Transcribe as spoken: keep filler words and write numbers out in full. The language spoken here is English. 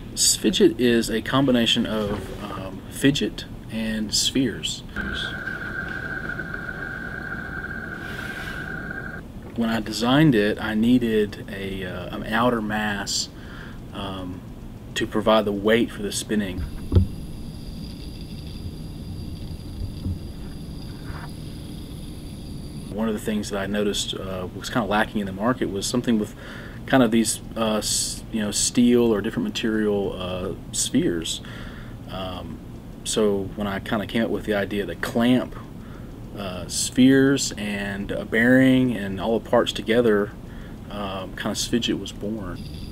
Sphidget is a combination of um, fidget and spheres. When I designed it, I needed a, uh, an outer mass um, to provide the weight for the spinning. One of the things that I noticed uh, was kind of lacking in the market was something with kind of these uh, you know, steel or different material uh, spheres. Um, so when I kind of came up with the idea to clamp uh, spheres and a bearing and all the parts together, um, kind of Sphidget was born.